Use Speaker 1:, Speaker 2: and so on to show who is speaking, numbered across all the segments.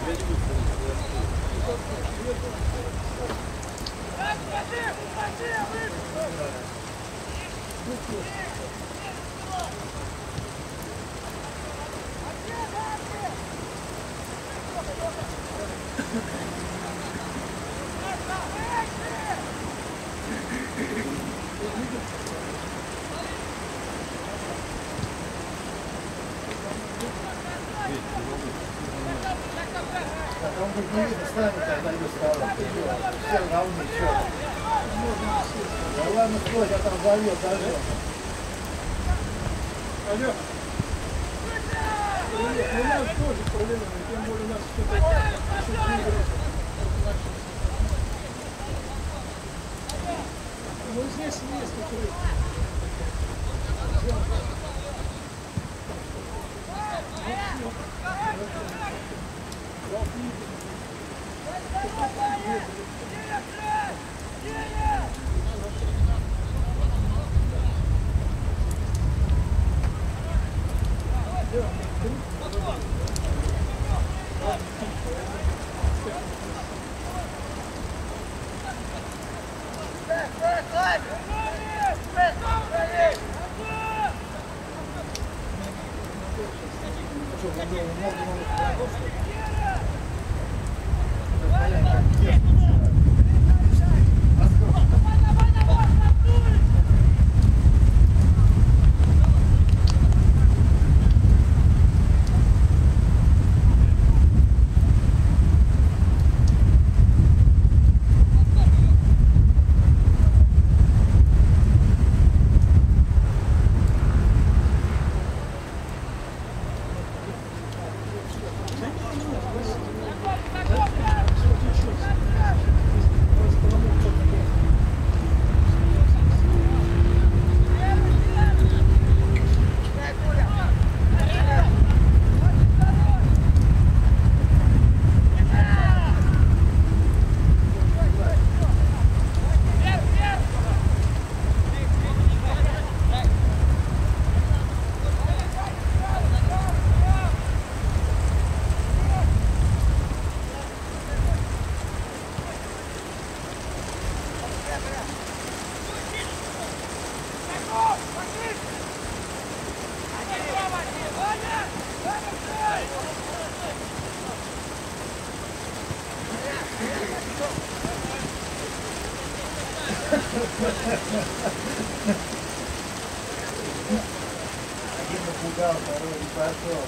Speaker 1: Он говорит, не видно, станет, тогда идет сторон. Все равны, что? Да ладно, стой, я там завел, даже. Алло. У нас тоже проблемы, тем более у нас что-то... Ну здесь есть который... Один напугал, второй не пошел.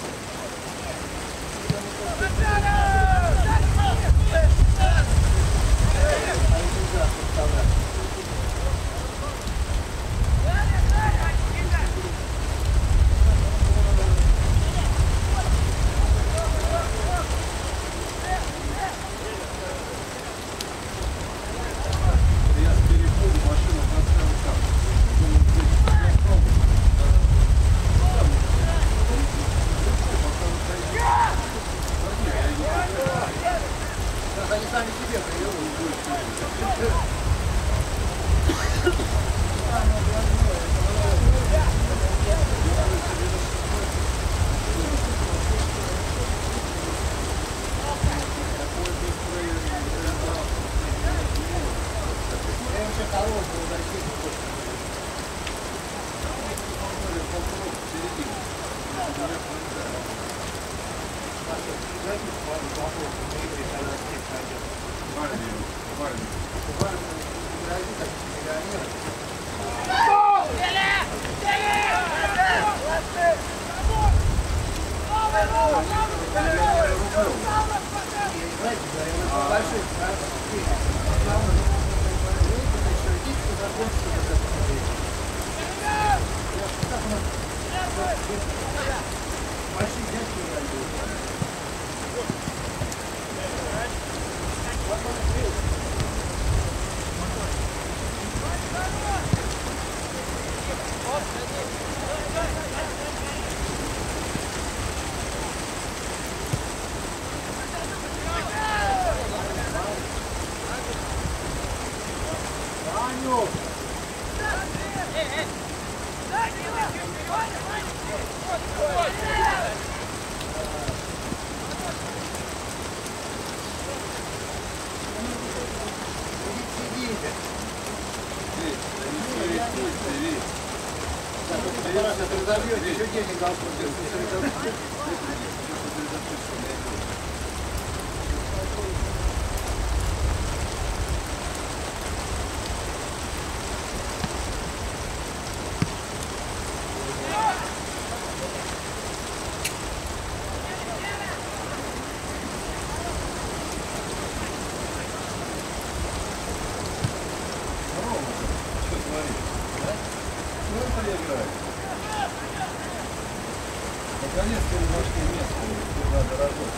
Speaker 1: Они сами себе приемы. Федерация разобьет, еще денег дал.
Speaker 2: Наконец-то вы нашли место, где надо работать.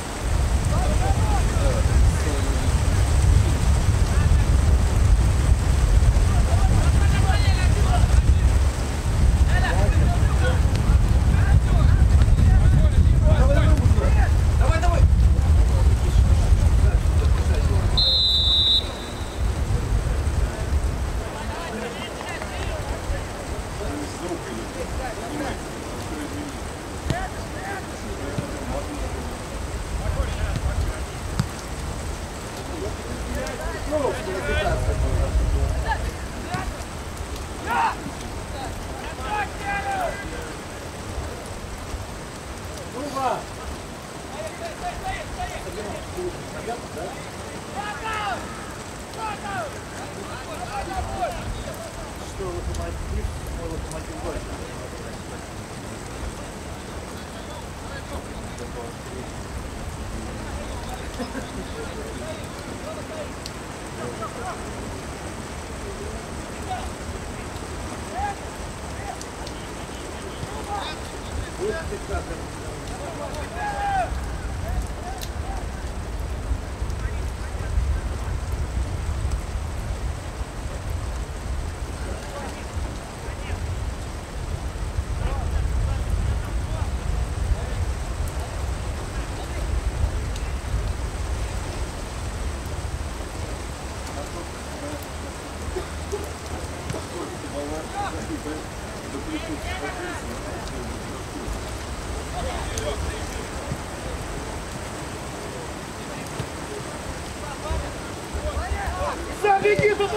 Speaker 1: Беги, беги!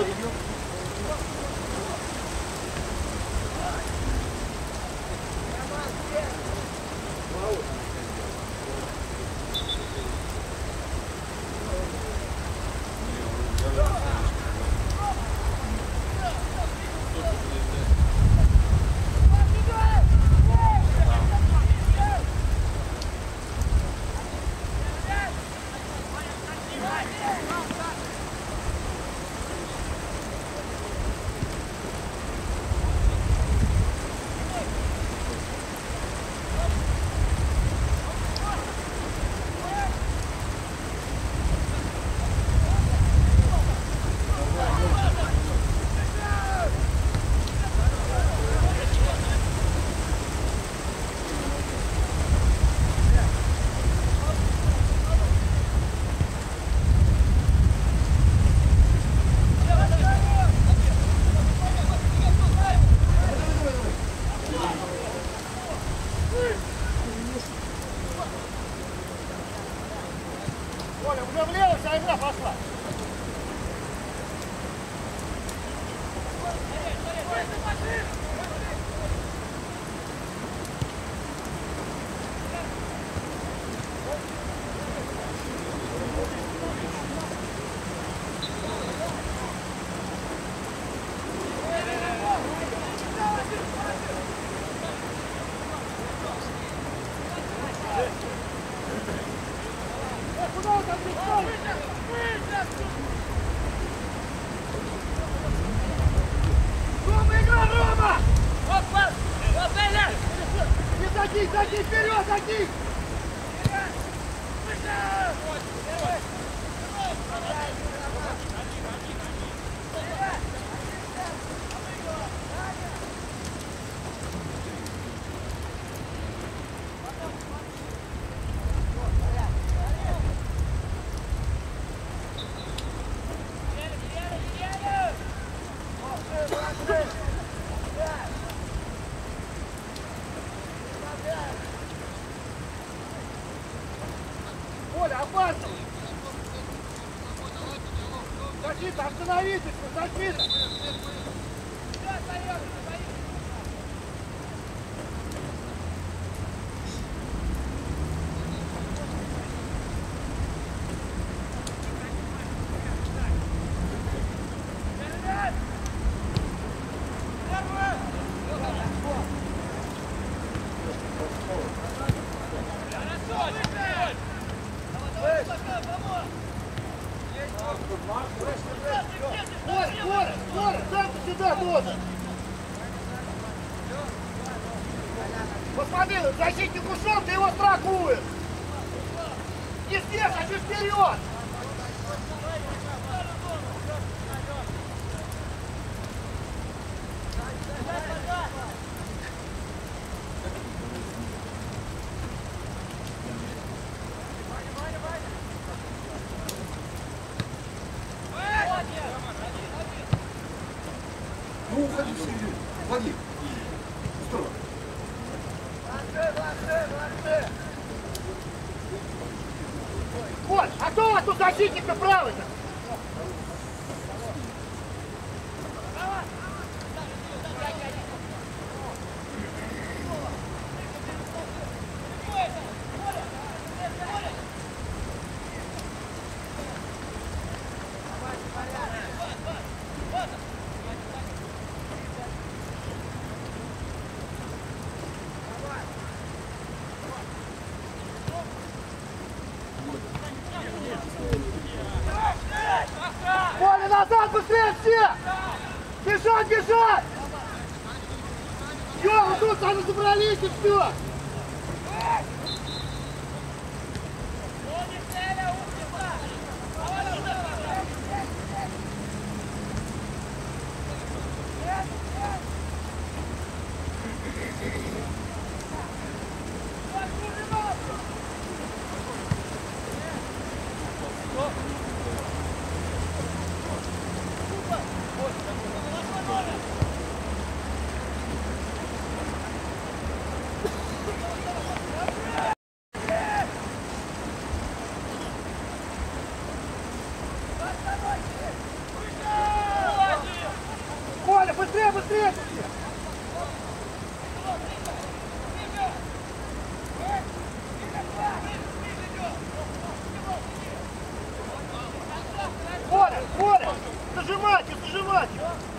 Speaker 1: Оля, уже влево, вся игра пошла. Заки, вперед, заки! Оля, опасно! Защита, остановитесь, защита! Боря, сам ты сюда тоже. Посмотри, защитник ушел, ты его страхуешь. Не здесь, а чуть вперед.
Speaker 2: Ну, уходи в середину. Уходи. Здорово.
Speaker 1: Вот, а кто у вас тут защитник-то правый-то? Коля, назад, быстрее все! Бежать, бежать! Все, вот тут сами собрались и все! Коля, быстрее, быстрее! Коля, Коля! Зажимайте, зажимайте!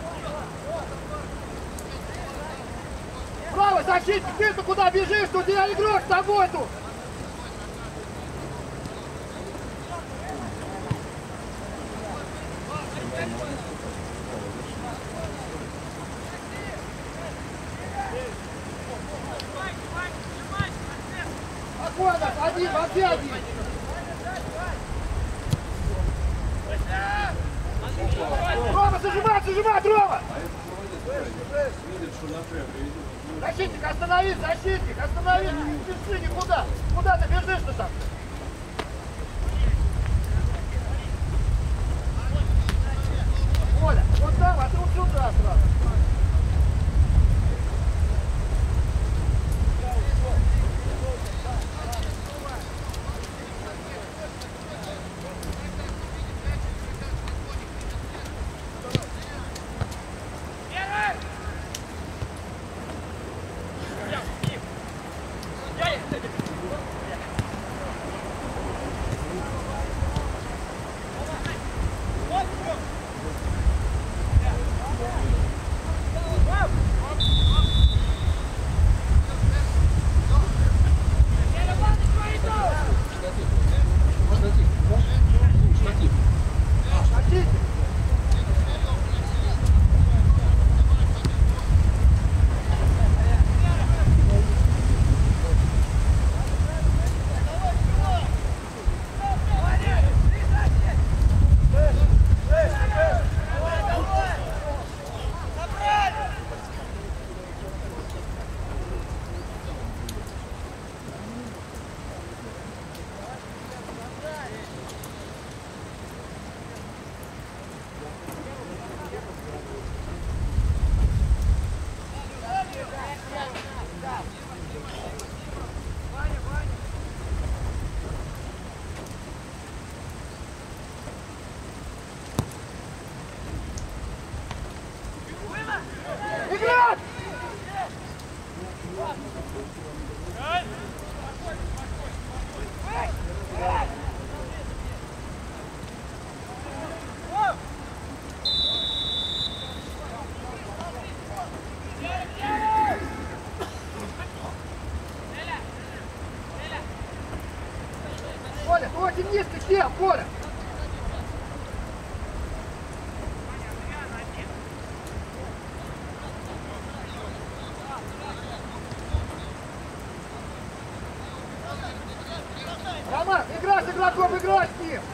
Speaker 1: Правый защитник, ты-то куда бежишь? У тебя игрок с тобой тут! Спокойно, один, вообще один! Рома, зажимай, зажимай, Рома! Защитник, остановись, защитник, остановись! Не спеши никуда! Куда ты бежишь-то там? Коля, вот там, а ты вот сюда сразу. Коля, ты очень низко сел, Коля! Роман, играй с игроком, играй с ним!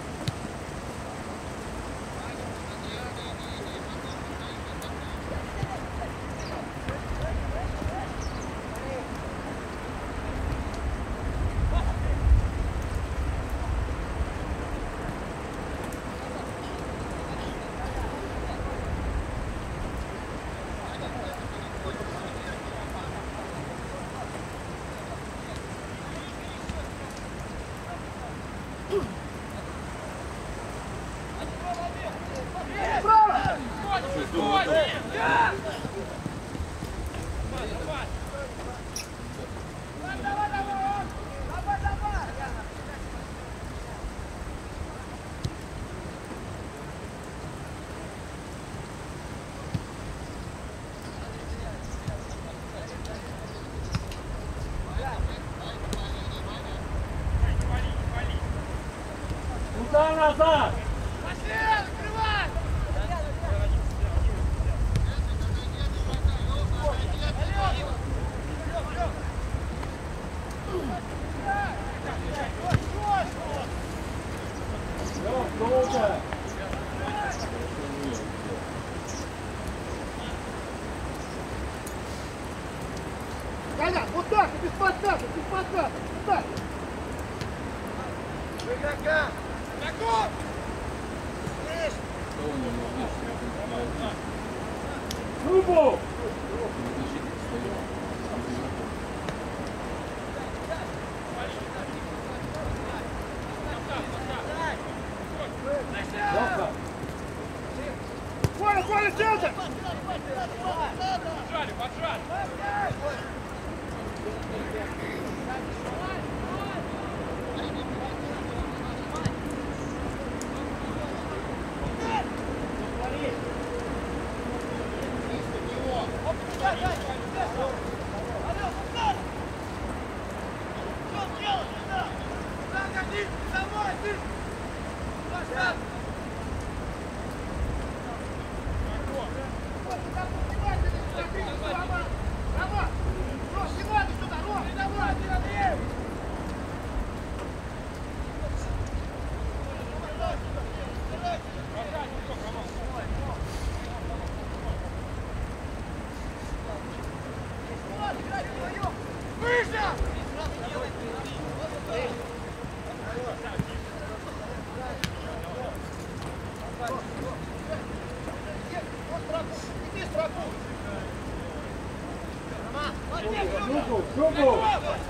Speaker 3: Назад!
Speaker 1: Коля, вот так, без подсказок, без подсказок, вот так.
Speaker 2: Игрока! Игроков! Здесь!
Speaker 3: Трубу!
Speaker 1: Коля, Коля, центр!
Speaker 4: Поджали, поджали!
Speaker 3: Трубу!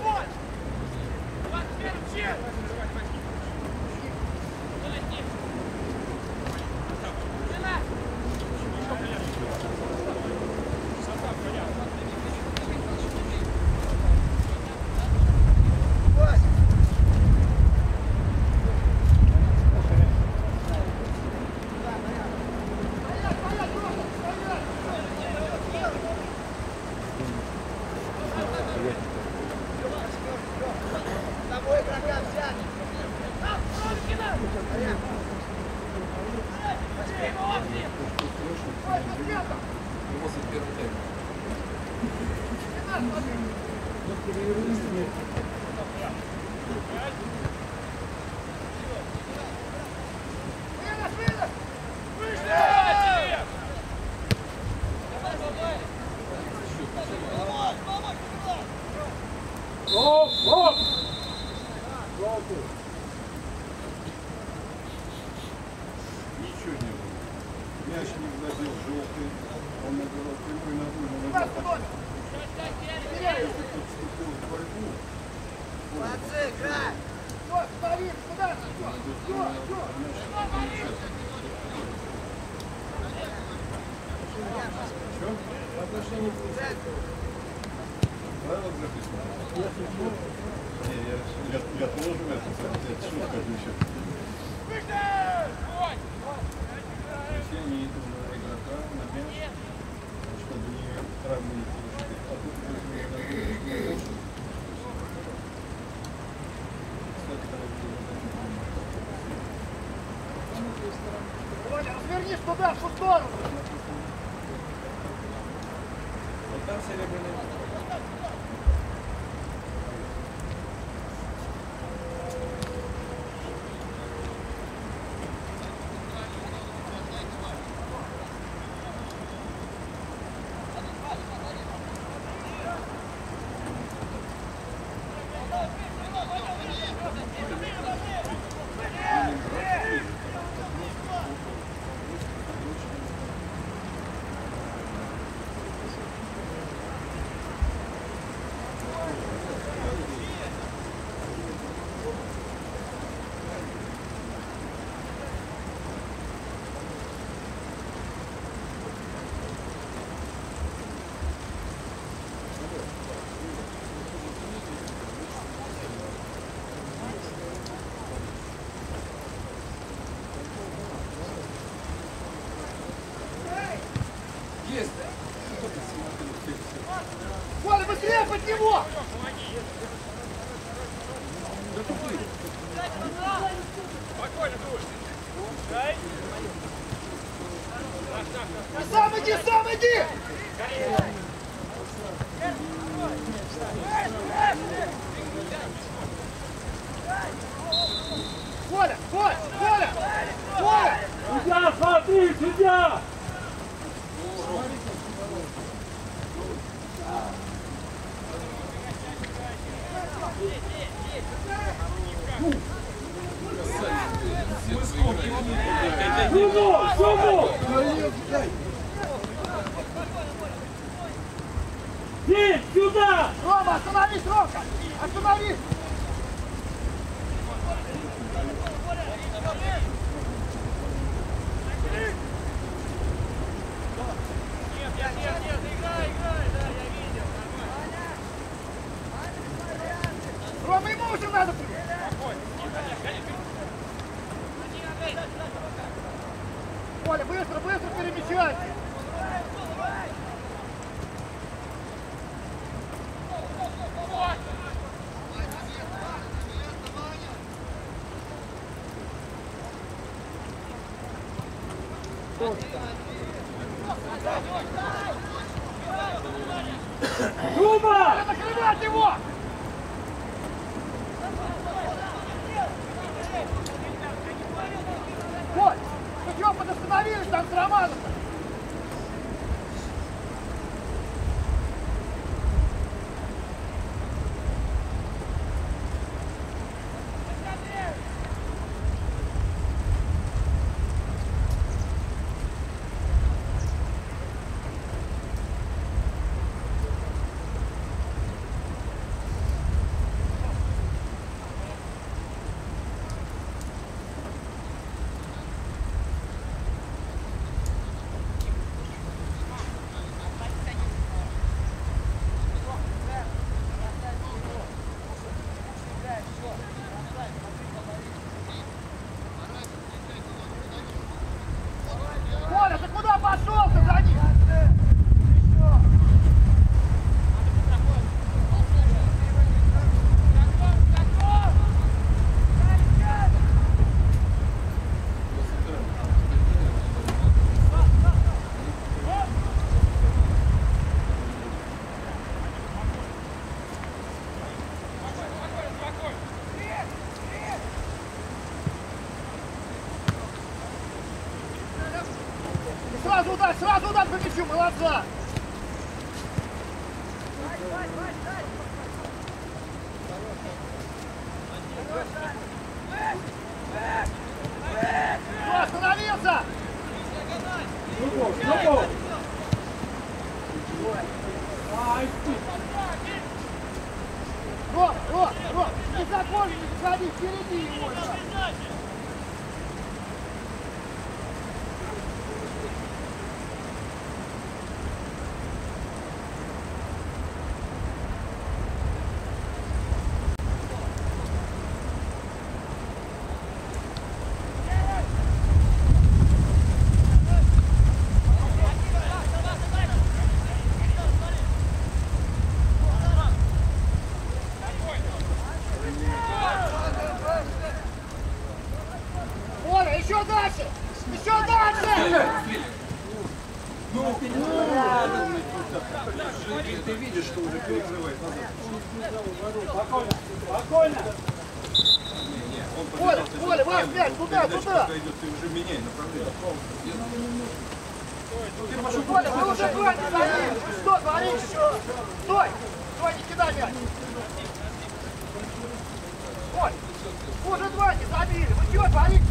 Speaker 2: Ничего не было. Мяч не владел желтый. Он набирал прямой ногой. Если кто вступил в борьбу,
Speaker 1: Молодцы, играй! Вот, смотри, куда? Все.
Speaker 2: что? В отношении правила записано? Не, я тоже в этом это шутка еще. Включение этого игрока на мяч, чтобы не травмировать. А тут кстати,
Speaker 1: Оля, развернись туда, в ту сторону.
Speaker 2: Вот там серебряный. Есть!
Speaker 1: Коля, быстрее под него!
Speaker 3: Спокойно, дуй. Дай.
Speaker 1: Сам иди, сам иди! Коля, Коля, Коля! Коля!
Speaker 3: Судья, смотри, судья! Шуму, шуму! Здесь, сюда!
Speaker 1: Рома, остановись, Ромка! Остановись! Рома, ему уже надо! Коля, быстро, быстро перемещайся!
Speaker 3: Шума!
Speaker 1: Накрывать его! Коль, вы чего подостановились там с Романом? Коля, ты куда пошел-то за ним? Сразу удар по мячу, молодца! Кто остановился?
Speaker 3: Шуму, шуму! Ай, ты!
Speaker 1: Ром, не закон, не заходи, впереди его! Еще дальше! Еще дальше!
Speaker 2: Ну, ты видишь, что уже перекрывает назад.
Speaker 3: Спокойно, спокойно.
Speaker 1: Коля, ваш мяч, туда!
Speaker 2: Ты уже меняй направление.
Speaker 1: Коля, вы уже два не забили! Что творишь? Стой! Стой, не кидай мяч! Коль, вы уже два не забили! Вы чего творите?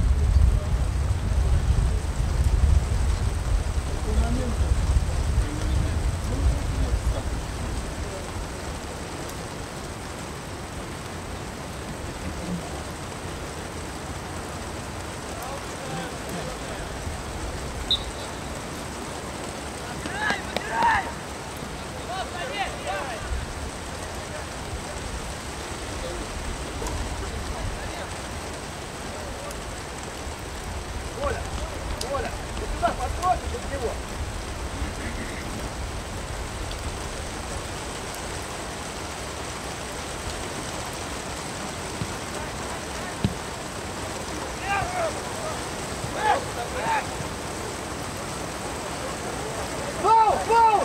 Speaker 1: Коля, ты сюда подбросишь от него. Фаул! Фаул!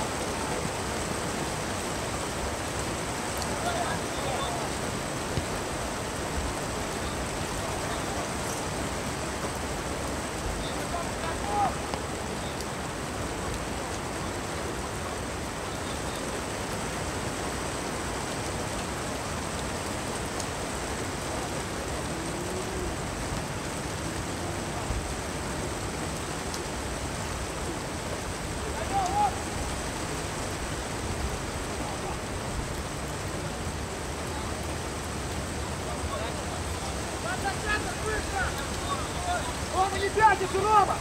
Speaker 1: Рома, не пятишь, Рома!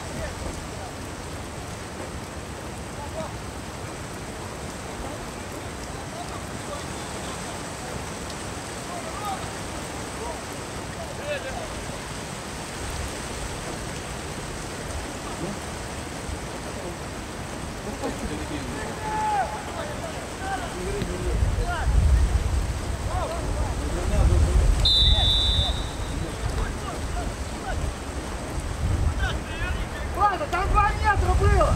Speaker 1: Ладно, там 2 метра было!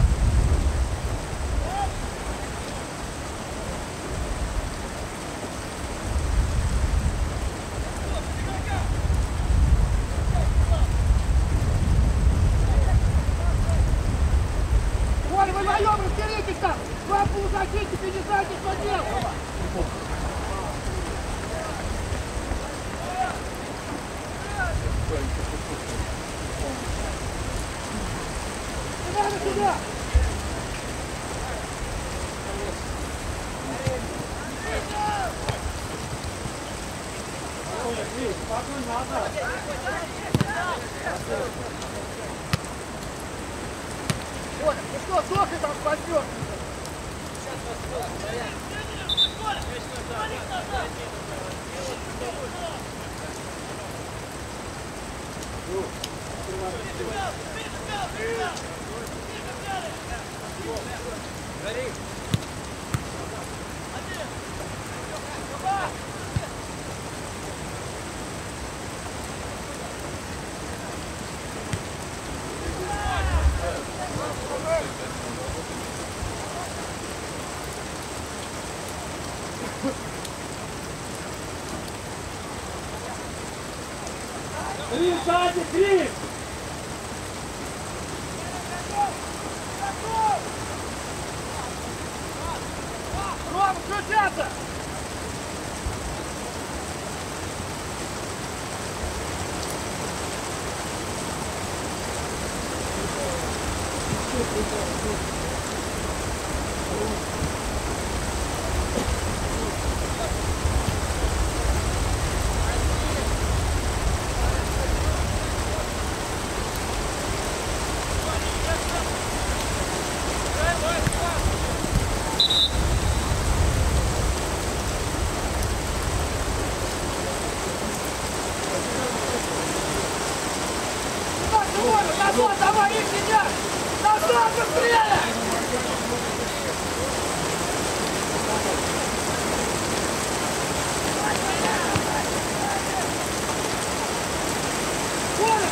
Speaker 1: Коля, вы вдвоем разберитесь там! Два полузащитника, не знаете, что делать! Сюда, сюда!
Speaker 3: Спокойно, назад.
Speaker 1: Коля, ну что, сохли там спасешь?
Speaker 3: Три, сзади, три!
Speaker 1: Рома, включаться! Назад, давай, их сидят! Назад, быстрее! Коля, смотри,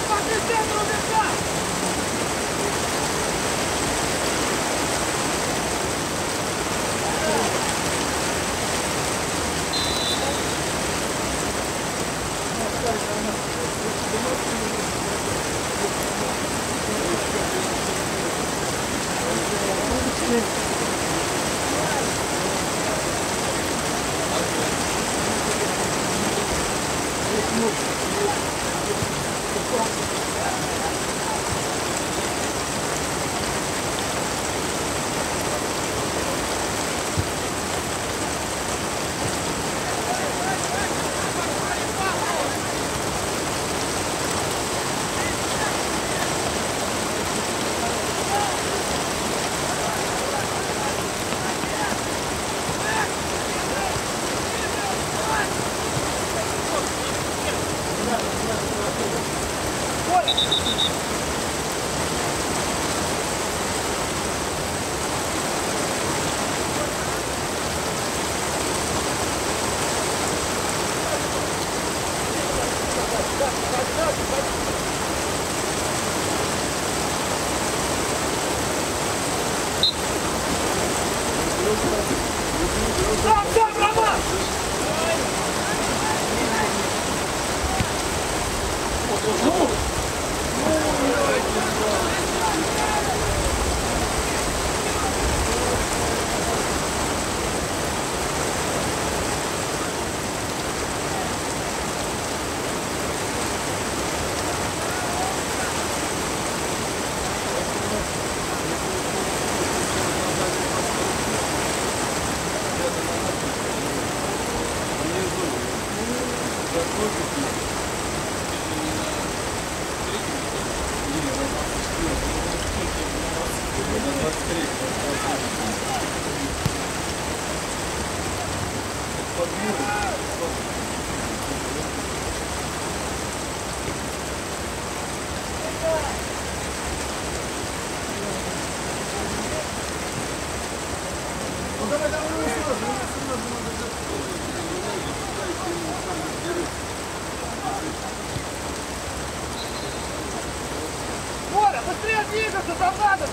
Speaker 1: Коля, быстрее двигаться, там надо!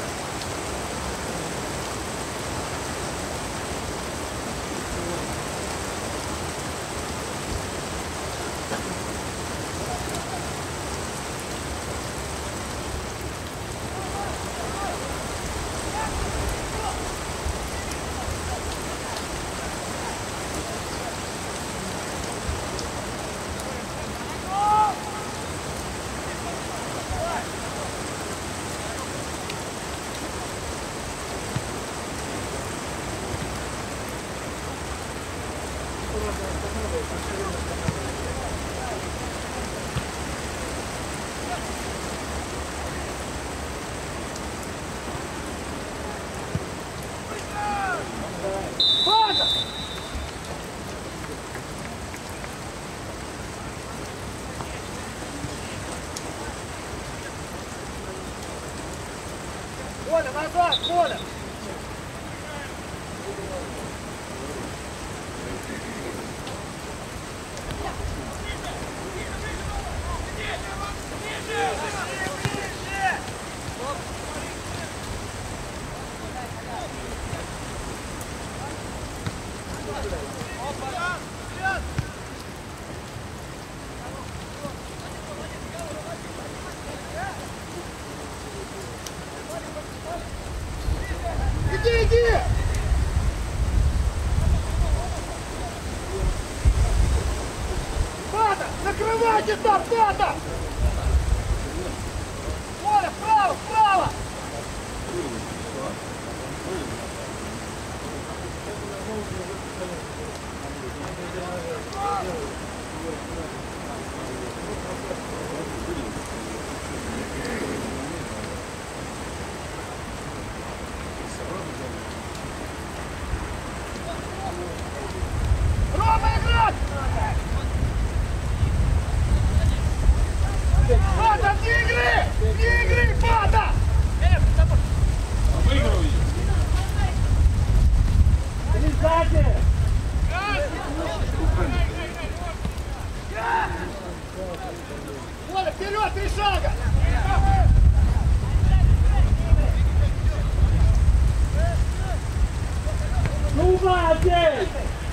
Speaker 1: Коля, назад, Коля! Иди, иди! Пата, накрывайте там, Пата! Коля, вправо, вправо! Рома, играть! Пата, не игры! Не игры, Пата!
Speaker 2: Выиграл ее.
Speaker 3: Сзади!
Speaker 1: Коля, вперед, 3 шага!
Speaker 3: Ну, молодец!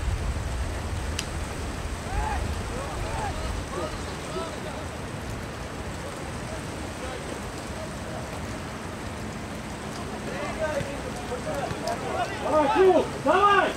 Speaker 3: Давай, Круг, давай!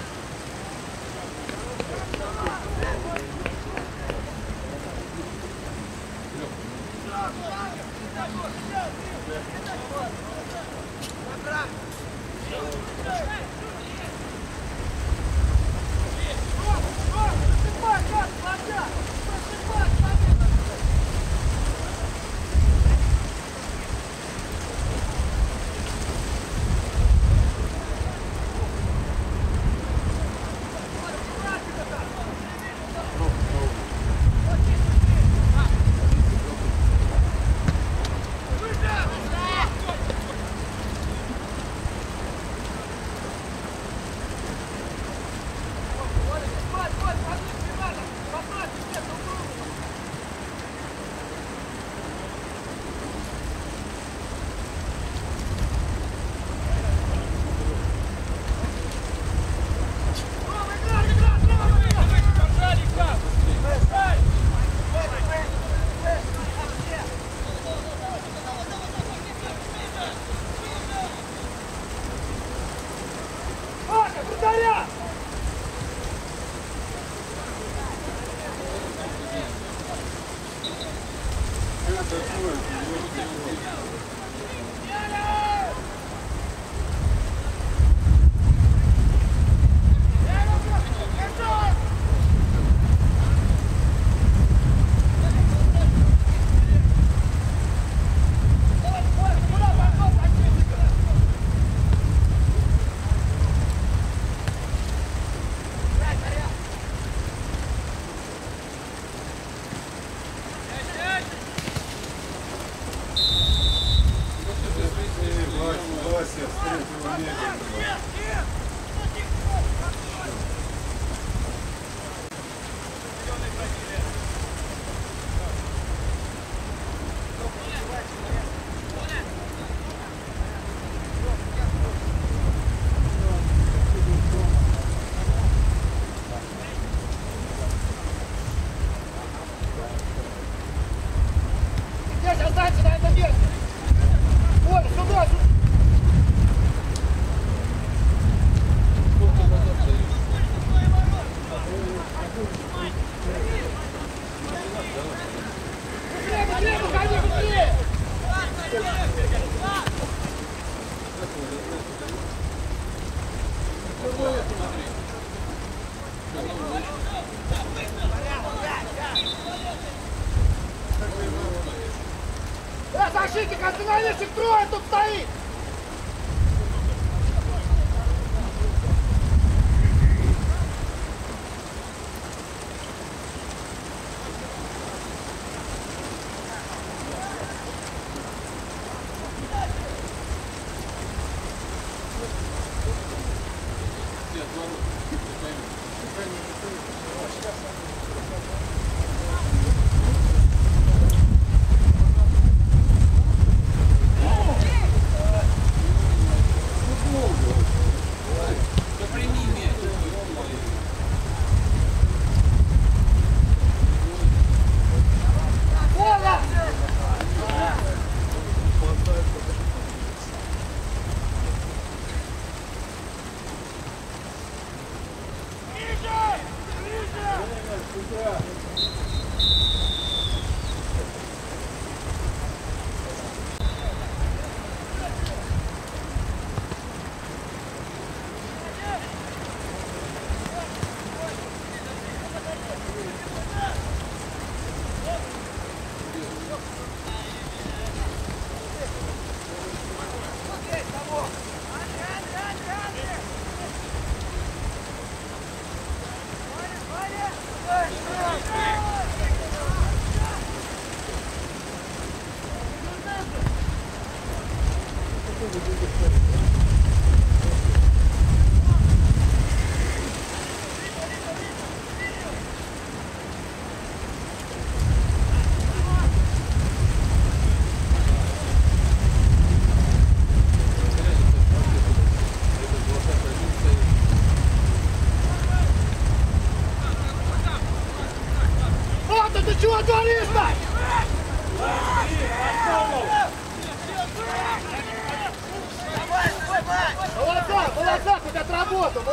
Speaker 4: Защитник, остановись, трое тут стоит!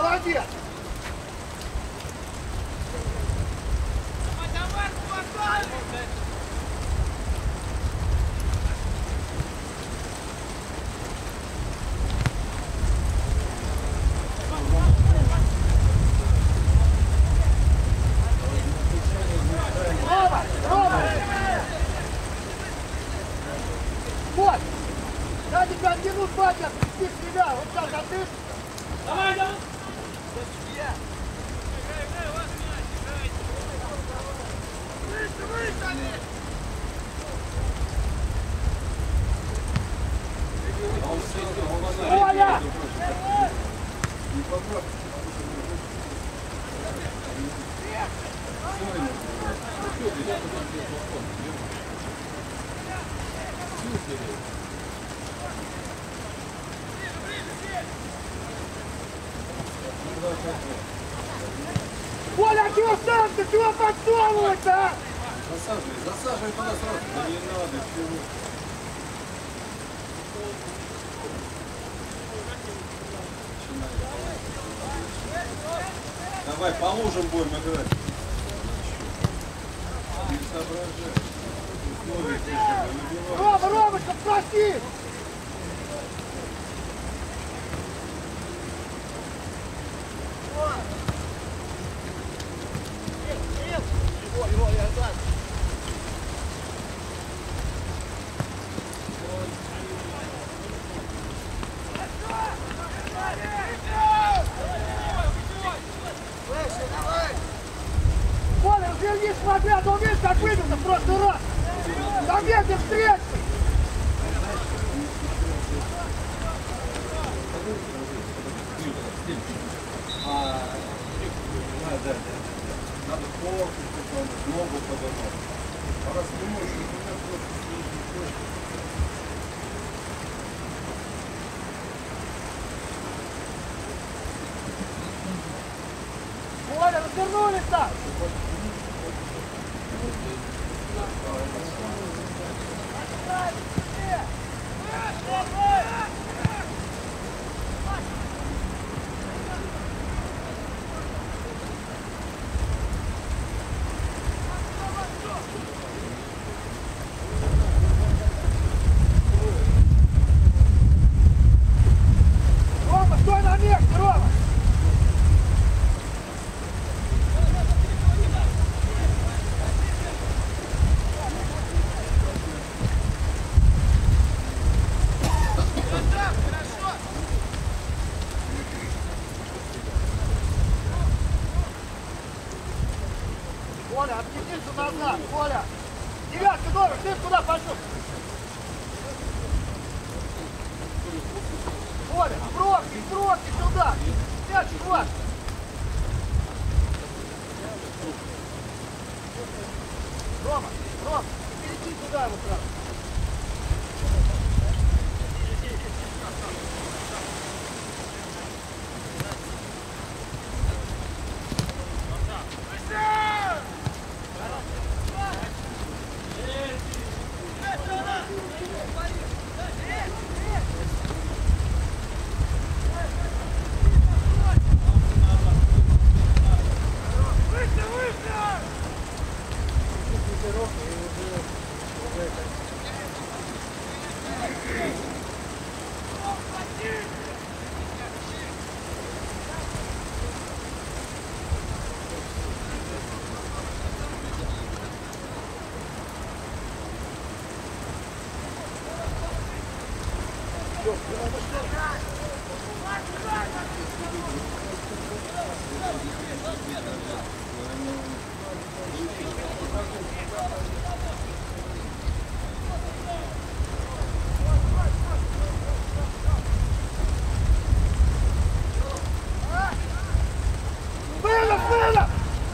Speaker 4: молодец! Рома! Рома! Вот! Ради 5 минут хватит отвести себя! Вот сейчас, а ты...
Speaker 3: Давай, давай!
Speaker 4: Оля!
Speaker 2: Не поправь.
Speaker 4: Оля, чего сам ты? Чего подсовывается, а?
Speaker 2: Засаживай туда сразу. Да не надо, чего. Давай, по лужам будем играть. Не соображай. Условия тяжелые, выбивай.
Speaker 4: Рома, Ромочка, спроси! Коля, верни, смотри, а то видишь, как выбился в прошлый раз. Там ветер встречный.
Speaker 2: Надо корпус, ногу подавать. А раз не можешь, у меня просто снижний корпус.
Speaker 4: Коля, развернулись-то. Рома, стой на месте, Рома! Коля, объединиться назад, Коля! Девятка, Дора, ты куда пошел? Коля, пробки сюда! Мяч, хват! Рома, перейди туда его сразу! Было!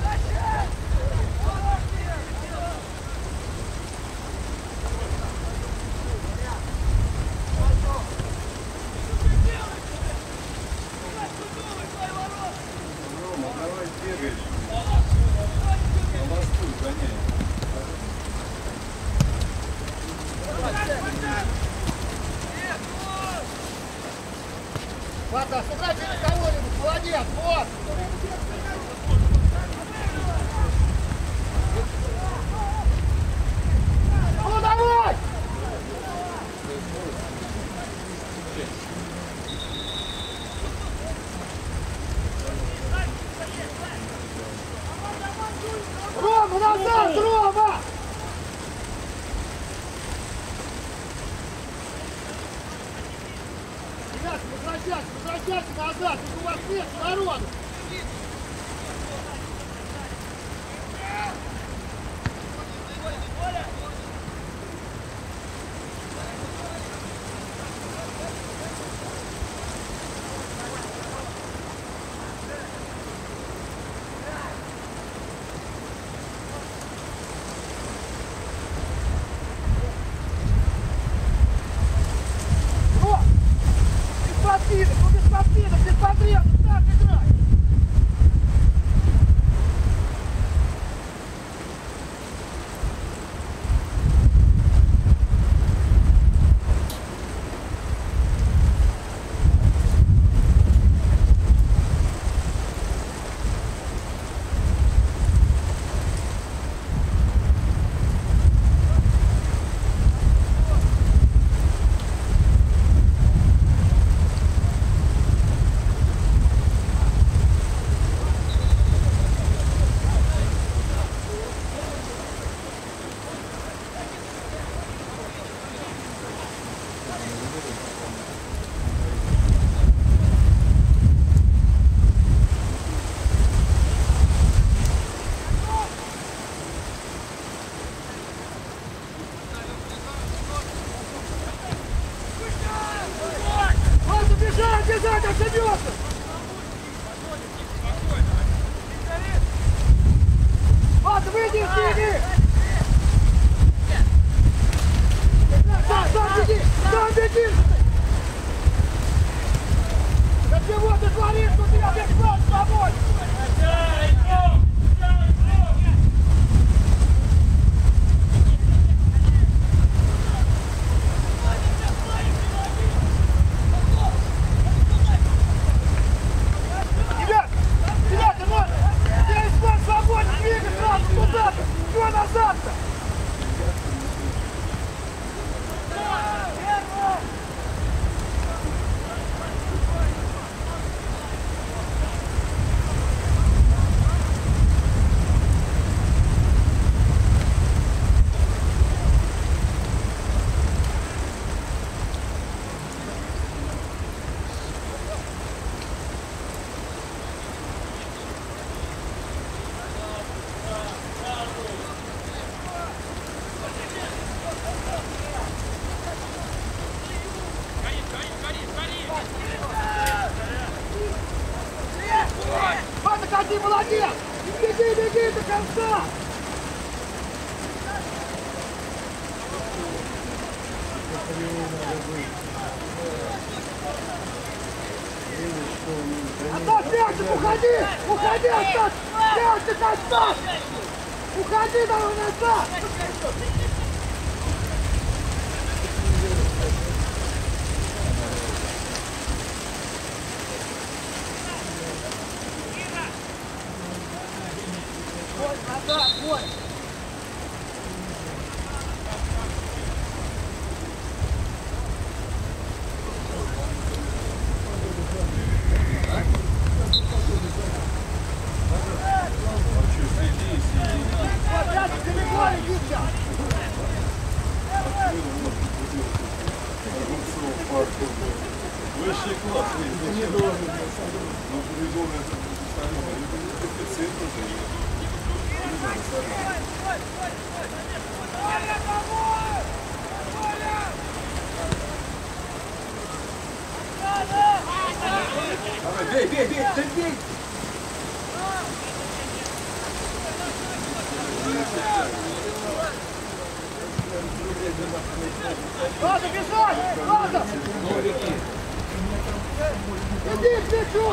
Speaker 2: Рома, давай бегаешь. Холостую гоняй.
Speaker 4: Ладно, сыграйте на кого-нибудь, молодец! молодец, вот! Ну давай! Рома, назад, Рома! Ребята, возвращайся назад, тут у вас нет народу! Без подреза, так играй! Бежать, ошибется! Ладно, выйди, иди! Сам беги! Сам беги! Да чего ты творишь? У тебя весь класс с тобой! Назад-то! Ходи, молодец! Беги до конца! Остас, Мячик, уходи! Уходи, Остас! Мячик, Остас! Уходи давай назад! Назад, бой!
Speaker 2: Высший класс, не должен, но придумал это дефицит уже. Давай, бей, да бей!
Speaker 4: Ладно, бежать! Ладно! Иди к мячу!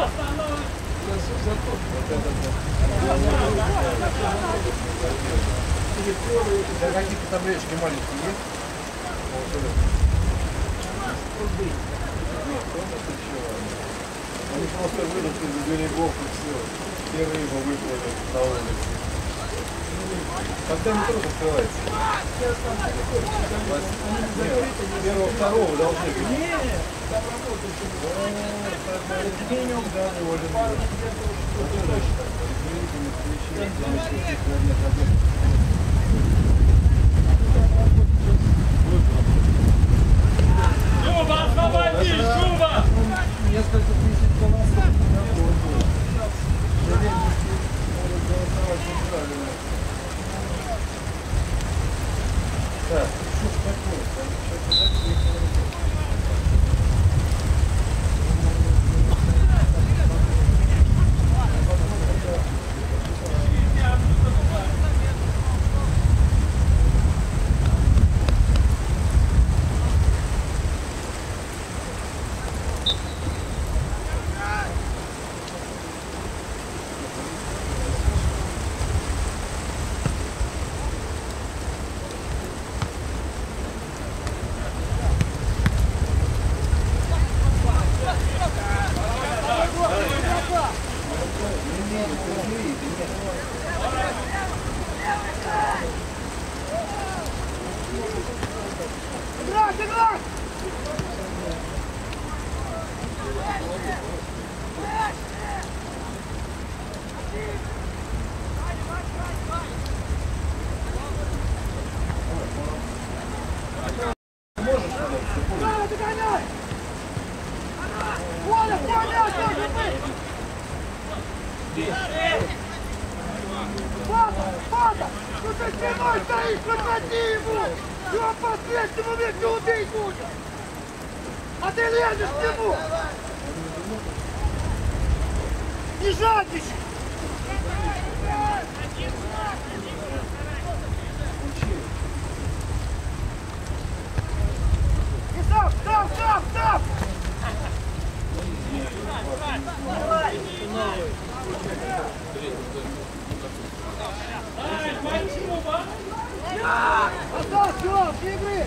Speaker 1: Да какие-то таблеточки маленькие есть?
Speaker 2: Они просто вылетели из берегов и все. Все рыбу выплыли на улицу. Когда метро закрывается? Первого, второго должны быть. Нет, там работают. Минимум, да, доволен.
Speaker 3: Шуба, освободи, Шуба!
Speaker 1: Несколько тысяч голосов. Так, что ж такое?
Speaker 4: Играть, играть! Давай, догоняй! Коля, Коля, тоже ты! Папа! Ну ты спиной стоишь, подходи ему! И он по следующему месте убить будет! А ты лезешь к нему! Не жадничай! И сам, сам! Назад, все, все игры!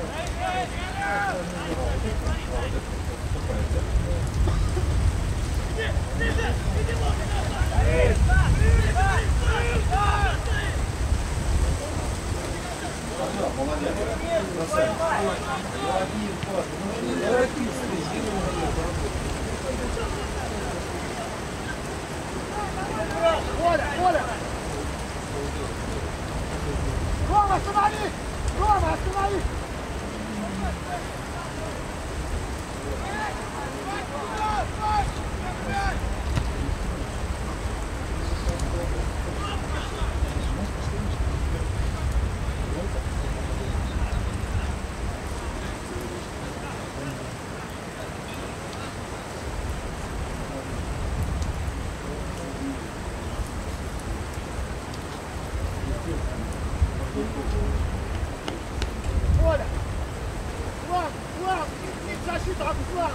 Speaker 2: Молодец. Красавец.
Speaker 4: Коля! Рома, остановись! Рома, остановись! Коля! План! Защита, план!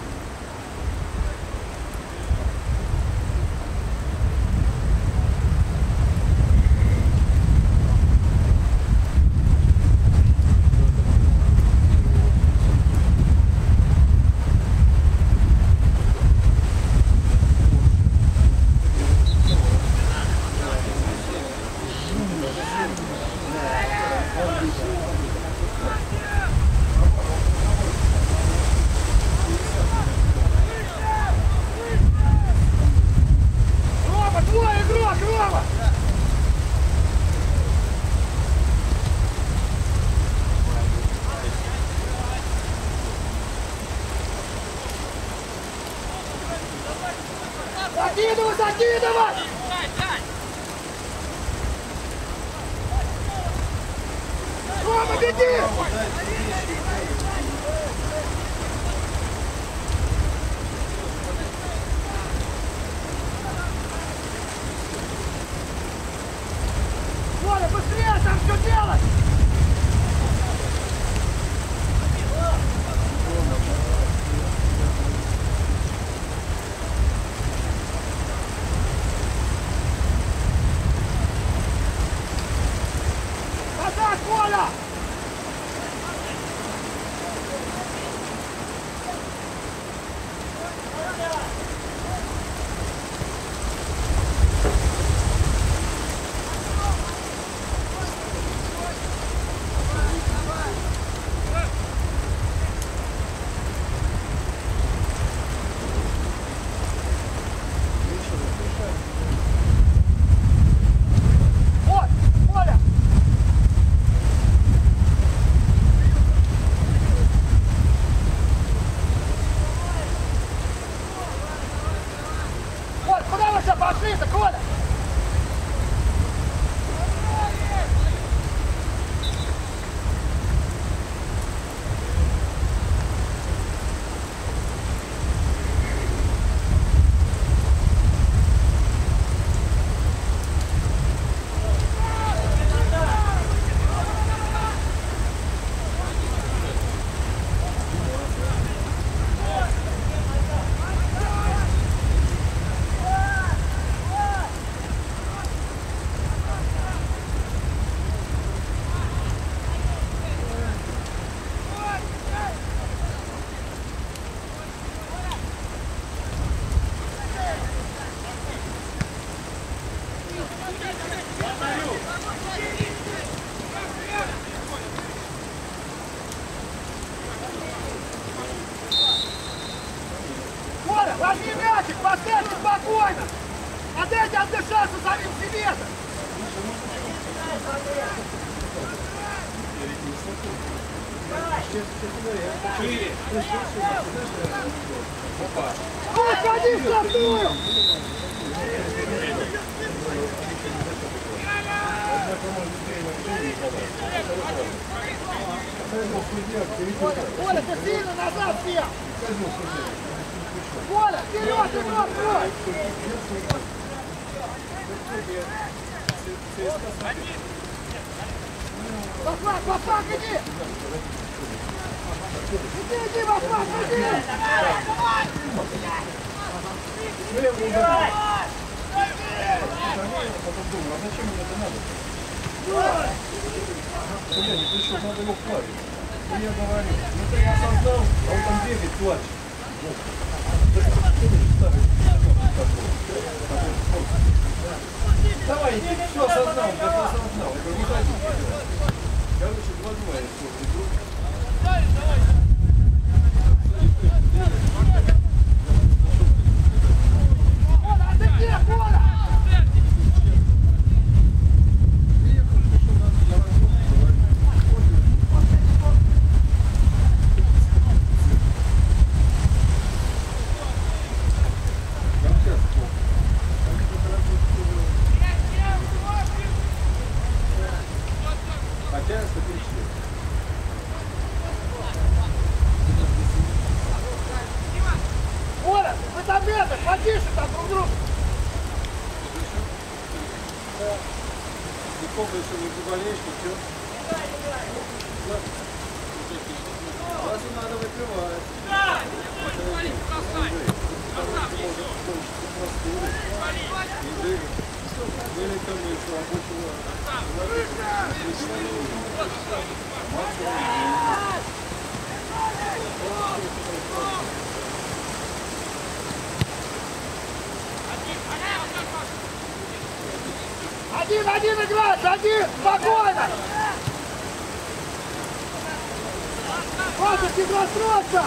Speaker 4: Рома, твой игрок, Рома! Закидывай! Рома, беги! Коля, быстрее там все делать! Назад, Коля! Возьми мячик, поставь спокойно! А дайте отдышаться самим себе! Ну, ходи в штрафную! Коля, ты сильно назад сел! Коля, вперед, игрок, брось! Вафак, иди! Иди, Вафак, иди!
Speaker 2: Потом думаю, а зачем мне это надо? Я не пришел, надо его вкладывать. Ну я говорю, ну ты осознал, а он там бегает, плачет. Давай, иди, все осознал, я все осознал. Я говорю, не ходи. Короче, 2-2 я все.
Speaker 4: Коля, а ты где, Коля? Коля, вы там это, потише там друг другу.
Speaker 2: Сколько еще не поболеешь, ничего? Сразу надо выпивать. Или там еще обычного.
Speaker 4: Один играть, один, спокойно! Хватит, не расстроиться!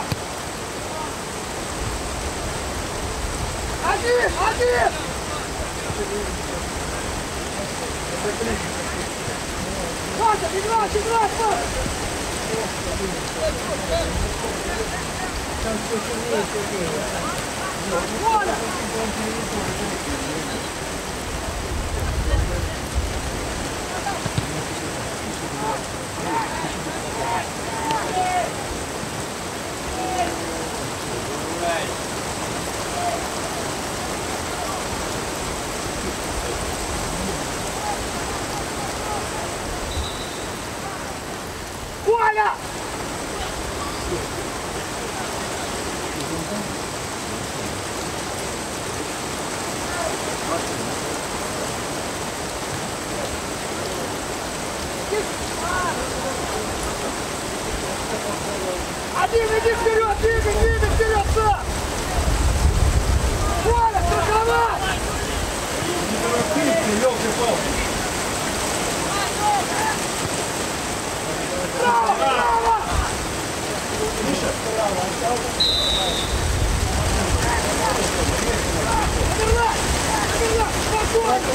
Speaker 4: Один! Хватит, играть! Коля! Коля! Один, иди вперед, двигай вперед, сам! Коля, страховать!
Speaker 2: Не торопись, елки-палки.
Speaker 4: Право!
Speaker 2: Миша,
Speaker 4: Держать! Спокойно!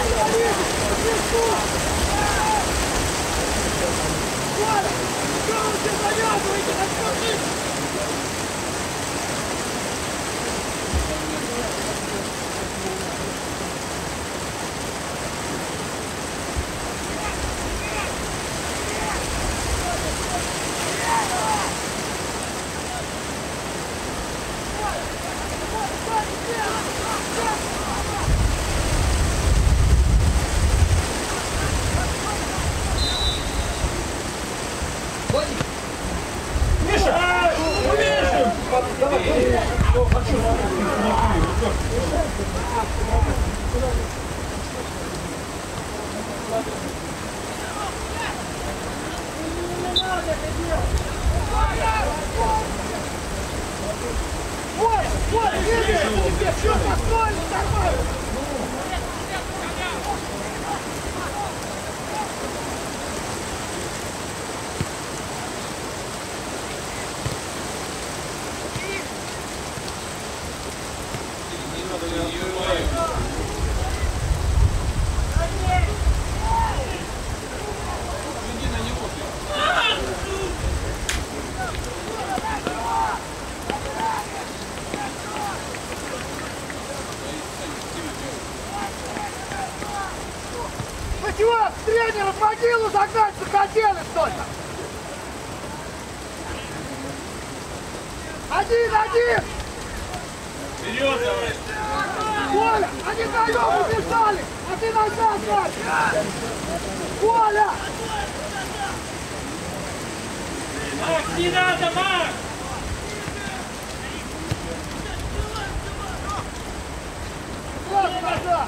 Speaker 4: Коля! Что вы все завязываете? Отпустите! Вот, видишь, все построено, нормально. игру загнать захотели что-то. Один!
Speaker 3: Вперед давай!
Speaker 4: Коля, они вдвоем убежали, а ты назад, Вася! Коля!
Speaker 3: Макс, не надо, Макс!
Speaker 4: Вот назад!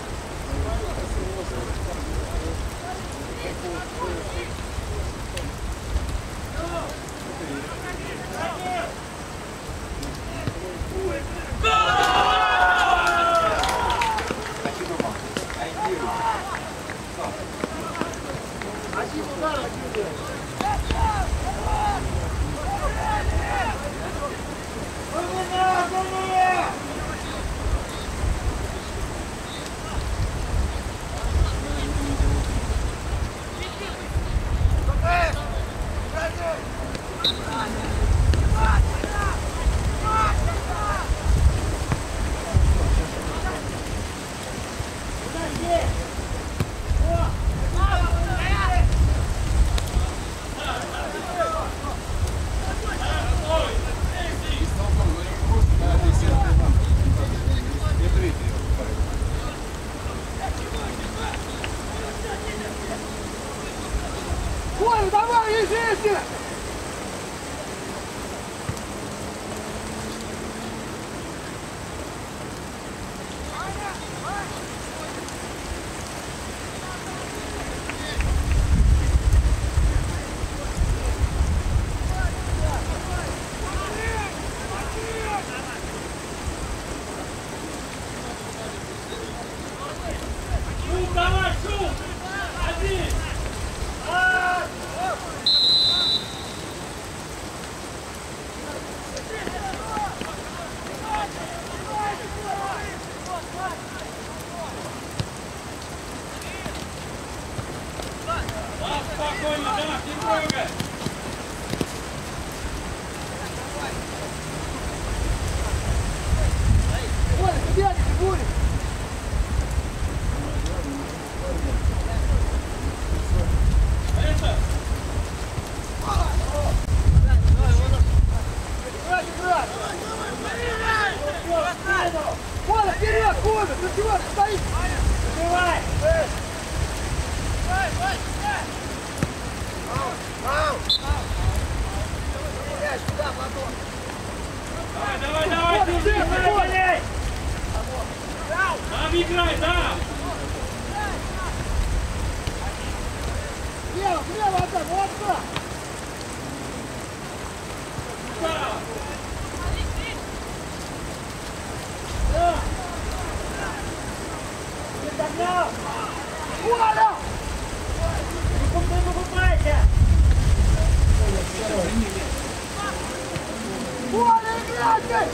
Speaker 4: Один удар, один удар. Коля, давай, езжайте!
Speaker 3: Шум, давай, шум! Один! Да, спокойно, да, не трогай!
Speaker 4: Коля, побегай, не будет!
Speaker 3: Это!
Speaker 4: Играть! Коля, вперед, Коля! Ты чего стоишь?
Speaker 3: Давай! Давай, держи, там играй, да!
Speaker 4: Слева, отдай, вот так!
Speaker 3: Да!
Speaker 4: Коля!
Speaker 3: Не покупайте!
Speaker 4: Коля, играйте!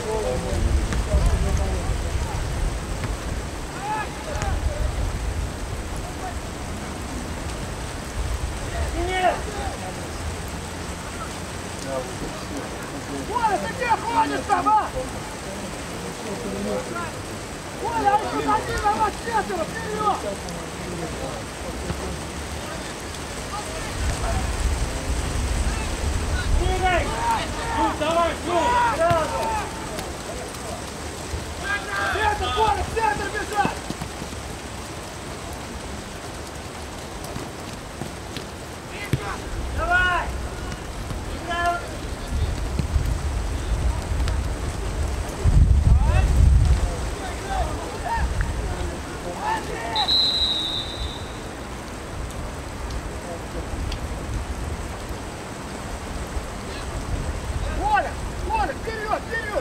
Speaker 4: Коля, ты где ходишь там, а? Коля, а еще один на вас четверо, вперед!
Speaker 3: Двигай! Шум, давай, шум!
Speaker 4: Центр, Коля, в центр бежать!
Speaker 3: Давай!
Speaker 4: Коля, Коля, вперед, вперед!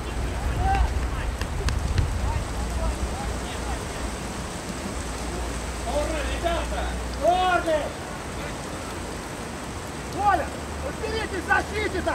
Speaker 3: Ура, ребята! Гордый!
Speaker 4: Коля, разберитесь в защите-то!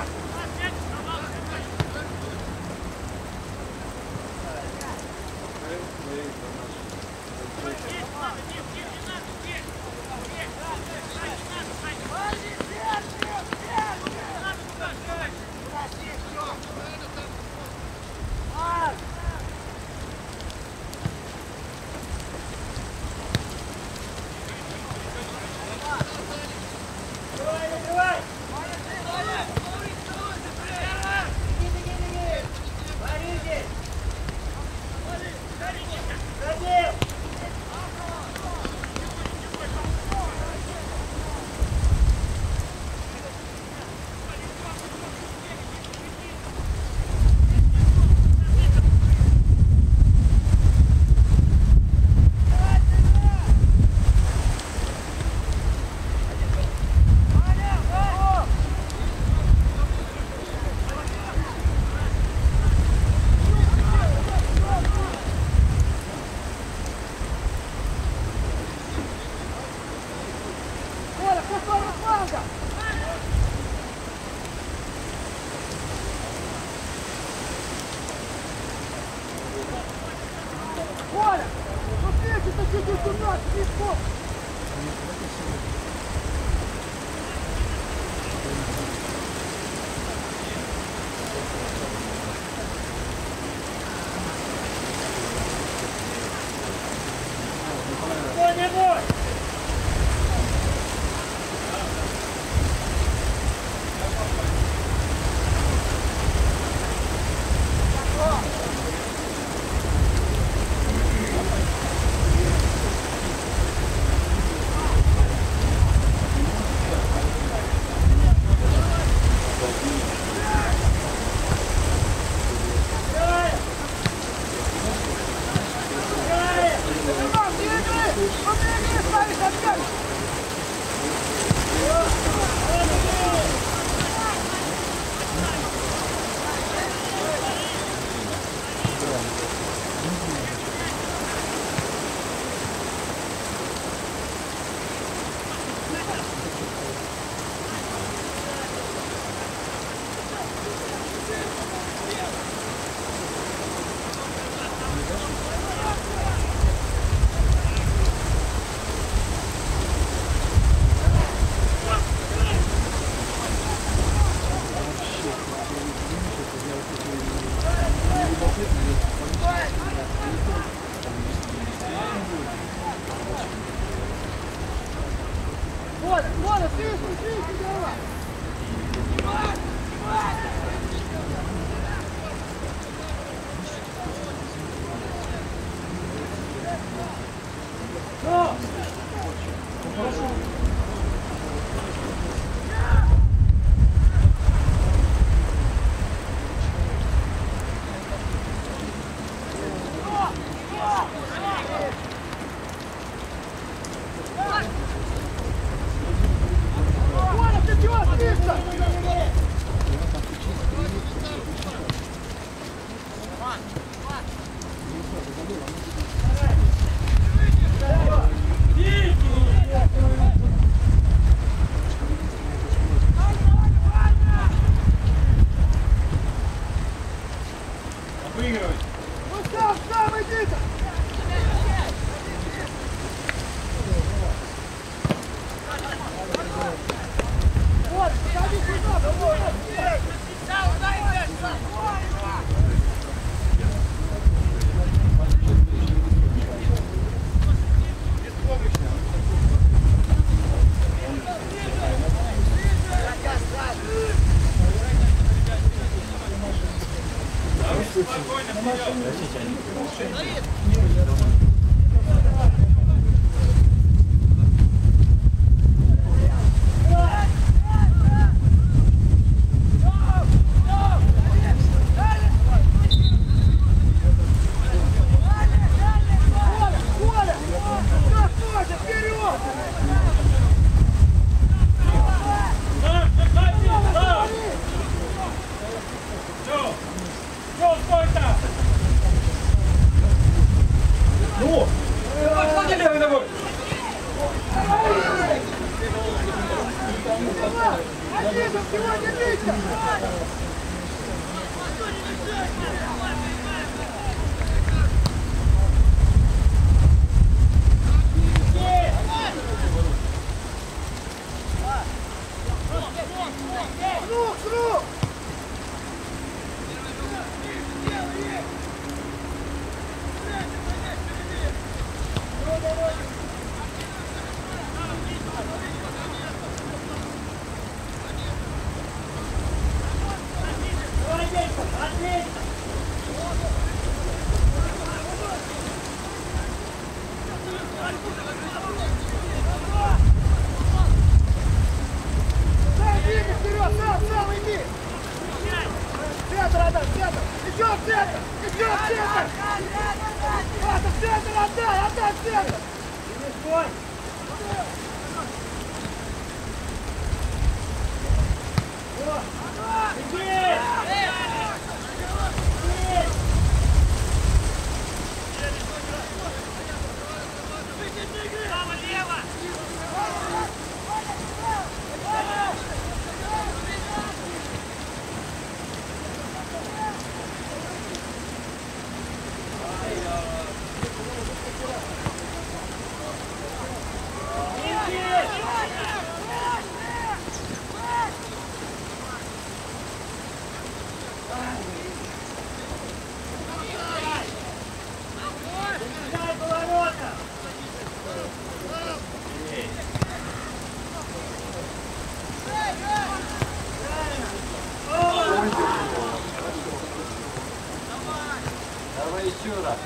Speaker 5: Еще раз.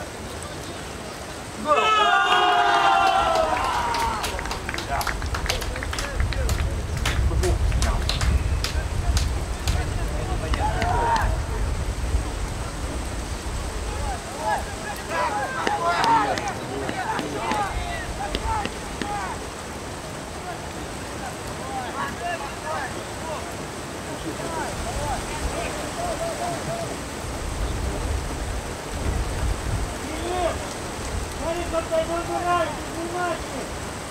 Speaker 3: Смотри, как ты выбираешь, внимательно!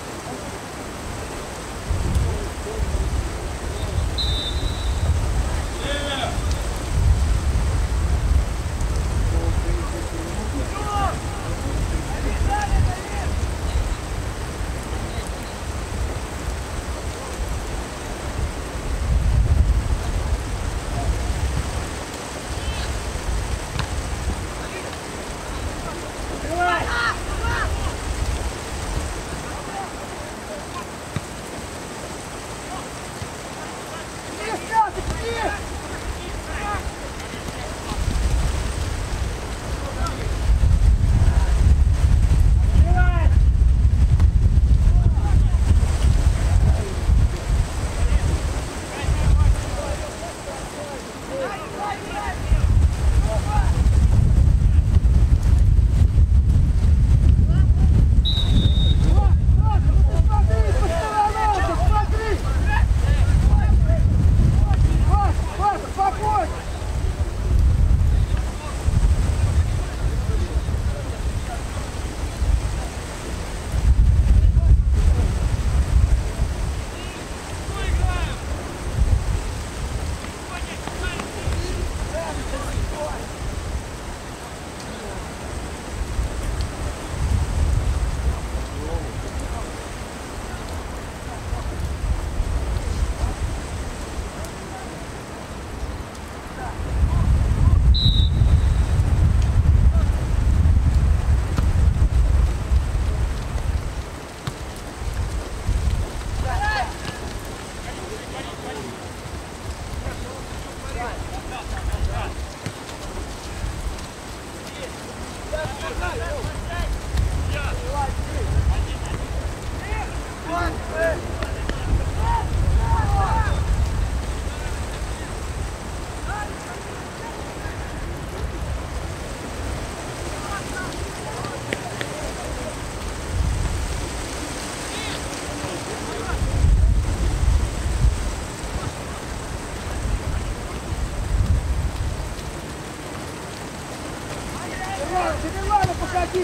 Speaker 4: Ладно, походи!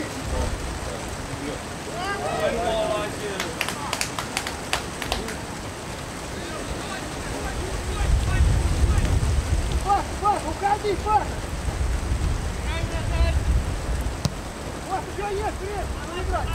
Speaker 4: Пас, уходи, пас! Вот, еще есть время, надо играть!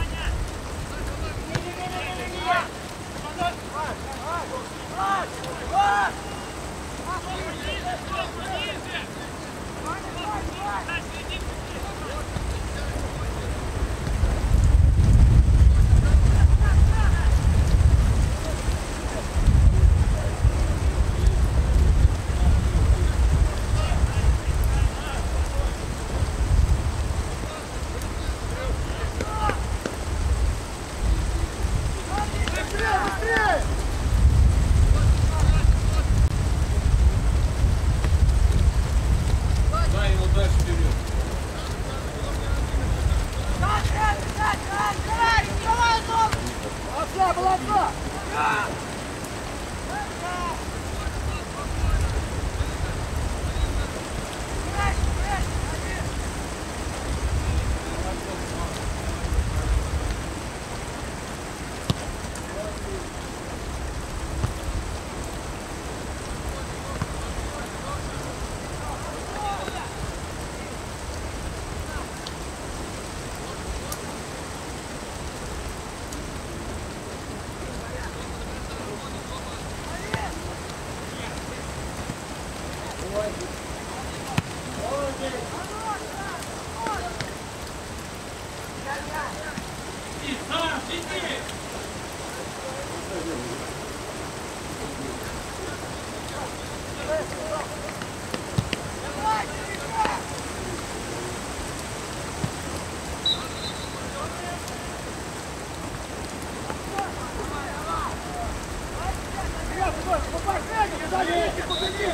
Speaker 4: Залетику, залетику!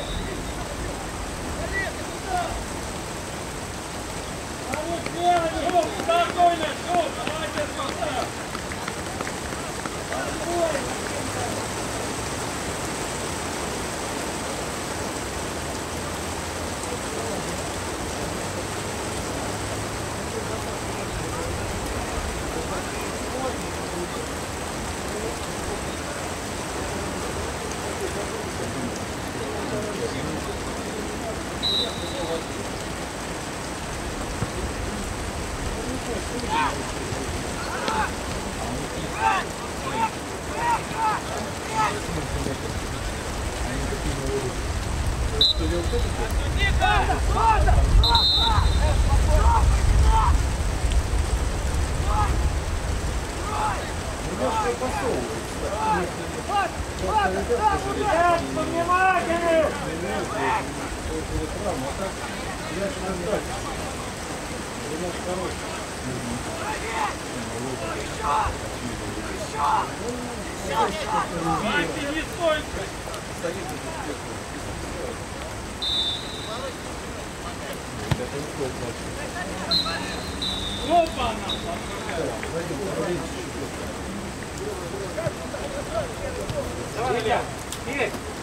Speaker 3: Спокойно, шут, молодец, поставь. Опа, Илья, есть!